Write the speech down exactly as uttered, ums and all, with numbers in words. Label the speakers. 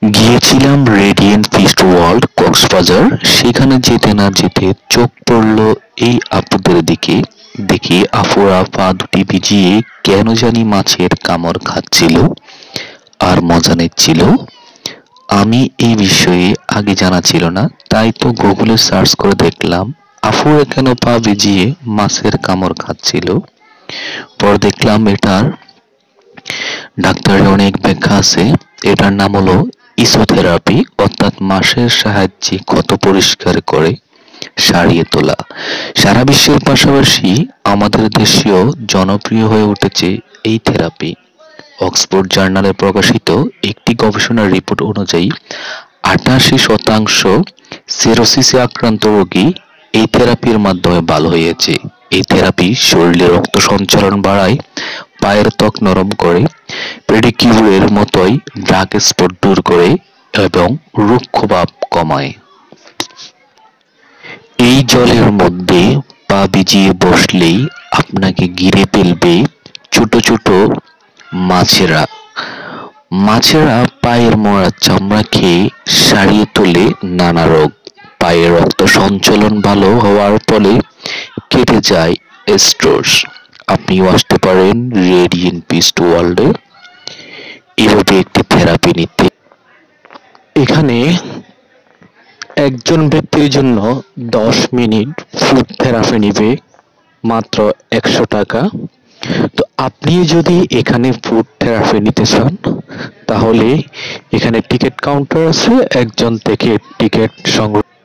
Speaker 1: গিয়েছিলাম radiant feast world Cox's Bazar. সেখানে যেতে না যেতে চোখ পড়ল এই আপুদের দিকে। দেখি আপুরা পা দুটি ভিজিয়ে কেন জানি মাছের কামড় খাচ্ছিল আর মজা নিচ্ছিল। আমি এই বিষয়ে আগে জানা ছিল না, তাই তো গুগলে সার্চ করে দেখলাম আপুরা কেন পা ভিজিয়ে মাছের কামড় খাচ্ছিল। পর দেখলাম এটার ডাক্তারের অনেক ব্যাখ্যা আছে। এটার নাম হলো ইসোথেরাপি, অর্থাৎ মাছের সাহায্যে ক্ষত পরিষ্কার করে সারিয়ে তোলা। সারা বিশ্বের পাশাপাশি আমাদের দেশেও জনপ্রিয় হয়ে উঠেছে এই থেরাপি। অক্সফোর্ড জার্নালে প্রকাশিত একটি গবেষণার রিপোর্ট অনুযায়ী আটাশি শতাংশ সেরোসিসে আক্রান্ত রোগী এই থেরাপির মাধ্যমে ভালো হয়েছে। এই থেরাপি শরীরে রক্ত সঞ্চালন বাড়ায়, পায়ের ত্বক নরম করে, পেডিকিউরের মতোই ড্রাগ স্পট দূর করে এবং রুক্ষভাব কমায়। এই জলের মধ্যে পা ভিজিয়ে বসলেই আপনাকে ঘিরে ফেলবে ছোট ছোট মাছেরা। মাছেরা পায়ের মরা চামড়া খেয়ে সারিয়ে তোলে নানা রোগ। পায়ের রক্ত সঞ্চালন ভালো হওয়ার ফলে কেটে যায় স্ট্রোস। আপনিও আসতে পারেন রেডিয়েন্ট ফিস্ট ওয়ার্ল্ডে এভাবে একটি থেরাপি নিতে। এখানে একজন ব্যক্তির জন্য দশ মিনিট ফুড থেরাপি নিবে মাত্র একশো টাকা। তো আপনি যদি এখানে ফুড থেরাপি নিতে চান তাহলে এখানে টিকিট কাউন্টার আছে, একজন থেকে টিকিট সংগ্রহ